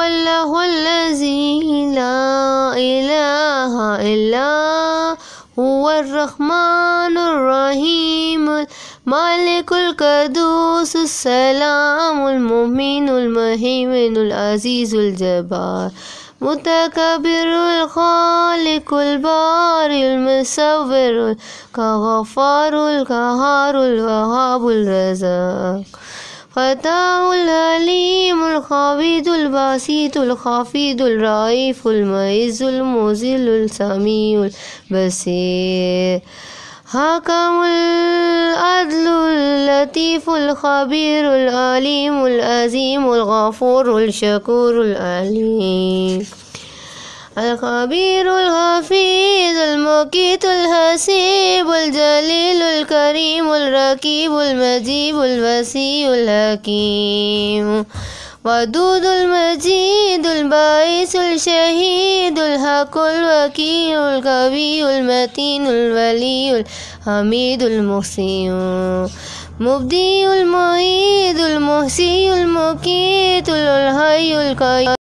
الله الذي لا إله إلا هو الرحمن الرحيم الملك القدوس السلام المؤمن المهيمن العزيز الجبار متكبر الخالق البارئ المصور الغفار القهار الوهاب الرزاق فتاه العليم الخبير الباسط الخفيض الرئيف المعز المذل السميع البصير حكم العدل اللطيف الخبير العليم العظيم الغفور الشكور العليم الخبير الحفيظ المقيت الحسيب الجليل الكريم الرقيب المجيب الوسيع الحكيم ودود المجيد الباعث الشهيد الحق الوكيل القوي المتين الولي الحميد المحسن مبدي المعيد المحصي المقيت الحي القيوم